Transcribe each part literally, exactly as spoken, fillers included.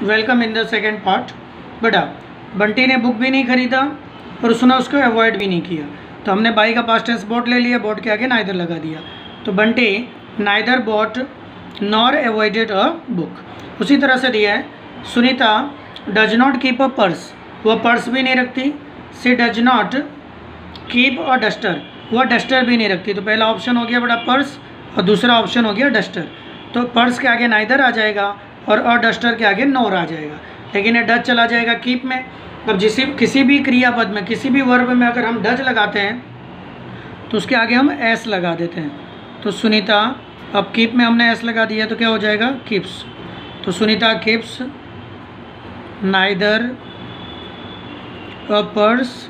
Welcome in the second part. बेटा बंटी ने book भी नहीं खरीदा और उसने उसको अवॉइड भी नहीं किया, तो हमने बाई का पास्ट टेंस बोट ले लिया, बोट के आगे नाइदर लगा दिया। तो Bunty neither bought nor avoided a book. उसी तरह से दिया है Sunita does not keep a purse, वह पर्स भी नहीं रखती। She does not keep a duster, वह डस्टर भी नहीं रखती। तो पहला ऑप्शन हो गया बेटा पर्स और दूसरा ऑप्शन हो गया डस्टर। तो पर्स के आगे नाइदर आ जाएगा और अ डस्टर के आगे नॉर आ जाएगा, लेकिन ये डज चला जाएगा कीप में। अब जिस किसी भी क्रियापद में किसी भी वर्ब में अगर हम डज लगाते हैं तो उसके आगे हम एस लगा देते हैं। तो सुनीता, अब कीप में हमने एस लगा दिया तो क्या हो जाएगा कीप्स। तो Sunita keeps neither a purse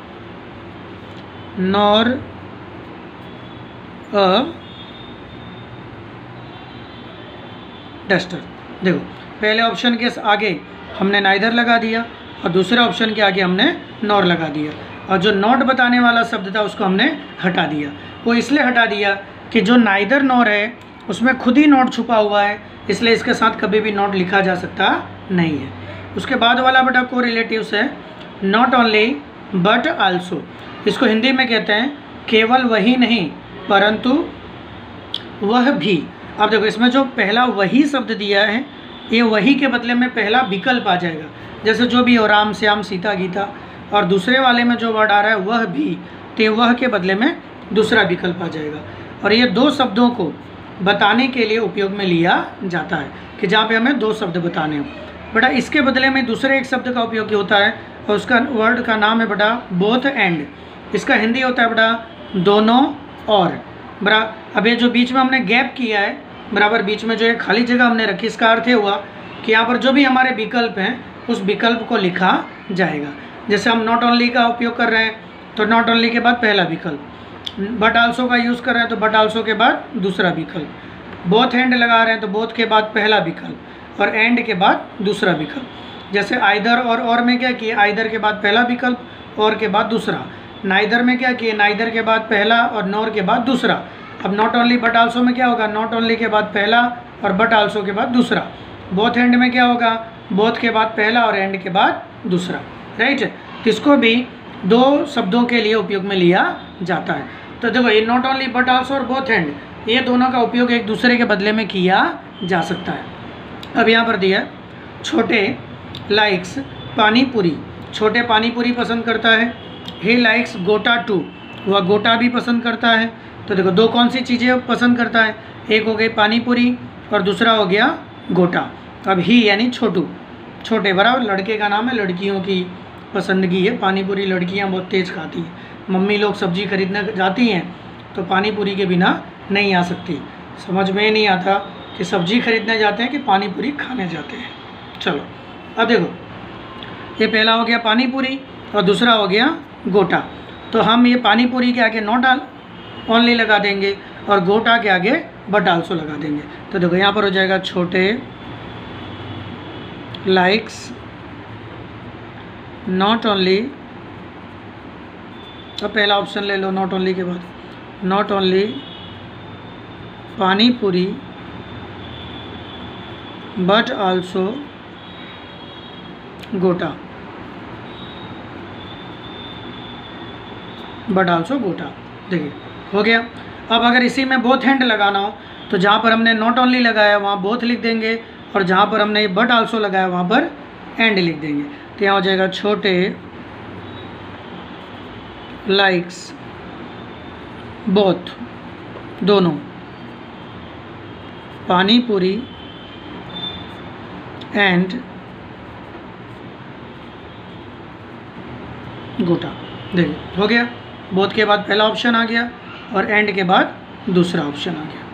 nor a duster. देखो पहले ऑप्शन के आगे हमने नाइदर लगा दिया और दूसरे ऑप्शन के आगे हमने नॉर लगा दिया, और जो नॉट बताने वाला शब्द था उसको हमने हटा दिया। वो इसलिए हटा दिया कि जो नाइदर नॉर है उसमें खुद ही नॉट छुपा हुआ है, इसलिए इसके साथ कभी भी नॉट लिखा जा सकता नहीं है। उसके बाद वाला बेटा को रिलेटिव्स है नॉट ओनली बट आल्सो। इसको हिंदी में कहते हैं केवल वही नहीं परंतु वह भी। अब देखो इसमें जो पहला वही शब्द दिया है ये वही के बदले में पहला विकल्प आ जाएगा, जैसे जो भी हो राम श्याम सीता गीता, और दूसरे वाले में जो वर्ड आ रहा है वह भी, तो वह के बदले में दूसरा विकल्प आ जाएगा। और ये दो शब्दों को बताने के लिए उपयोग में लिया जाता है कि जहाँ पे हमें दो शब्द बताने हो। बेटा इसके बदले में दूसरे एक शब्द का उपयोग होता है और उसका वर्ड का नाम है बेटा बोथ एंड। इसका हिंदी होता है बेटा दोनों और। बरा अब ये जो बीच में हमने गैप किया है बराबर, बीच में जो एक खाली जगह हमने रखी, इसका अर्थ ये हुआ कि यहाँ पर जो भी हमारे विकल्प हैं उस विकल्प को लिखा जाएगा। जैसे हम नॉट ओनली का उपयोग कर रहे हैं तो नॉट ओनली के बाद पहला विकल्प, बट आल्सो का यूज़ कर रहे हैं तो बट आल्सो के बाद दूसरा विकल्प, बोथ एंड लगा रहे हैं तो बोथ के बाद पहला विकल्प और एंड के बाद दूसरा विकल्प। जैसे आइदर और और में क्या किए, आइदर के बाद पहला विकल्प और के बाद दूसरा। नाइदर में क्या किए, नाइदर के बाद पहला और नॉर के बाद दूसरा। अब नॉट ओनली बट आल्सो में क्या होगा, नॉट ओनली के बाद पहला और बट आल्सो के बाद दूसरा। बोथ एंड में क्या होगा, बोथ के बाद पहला और एंड के बाद दूसरा। राइट, इसको भी दो शब्दों के लिए उपयोग में लिया जाता है। तो देखो ये नॉट ओनली बट आल्सो और बोथ एंड, ये दोनों का उपयोग एक दूसरे के बदले में किया जा सकता है। अब यहाँ पर दिया छोटे लाइक्स पानी पूरी, छोटे पानी पूरी पसंद करता है। ही लाइक्स गोटा टू, वह गोटा भी पसंद करता है। तो देखो दो कौन सी चीज़ें पसंद करता है, एक हो गई पानी पूरी और दूसरा हो गया गोटा। अब ही यानी छोटू, छोटे बराबर लड़के का नाम है, लड़कियों की पसंदगी है। पानी पूरी लड़कियां बहुत तेज़ खाती हैं। मम्मी लोग सब्जी खरीदने जाती हैं तो पानी पूरी के बिना नहीं आ सकती। समझ में नहीं आता कि सब्जी खरीदने जाते हैं कि पानी पूरी खाने जाते हैं। चलो अब देखो ये पहला हो गया पानी पूरी और दूसरा हो गया गोटा। तो हम ये पानी पूरी के आगे नॉट ओनली लगा देंगे और गोटा के आगे बट आल्सो लगा देंगे। तो देखो यहाँ पर हो जाएगा छोटे लाइक्स नॉट ओनली, तो पहला ऑप्शन ले लो नॉट ओनली के बाद, not only pani puri but also गोटा, बट आल्सो गोटा। देखिए हो गया। अब अगर इसी में बोथ हैंड लगाना हो तो जहाँ पर हमने नॉट ओनली लगाया वहाँ बोथ लिख देंगे और जहाँ पर हमने बट आल्सो लगाया वहाँ पर एंड लिख देंगे। तो यहाँ हो जाएगा छोटे लाइक्स बोथ, दोनों पानी पूरी एंड गोटा। देखिए हो गया, बोथ के बाद पहला ऑप्शन आ गया और एंड के बाद दूसरा ऑप्शन आ गया।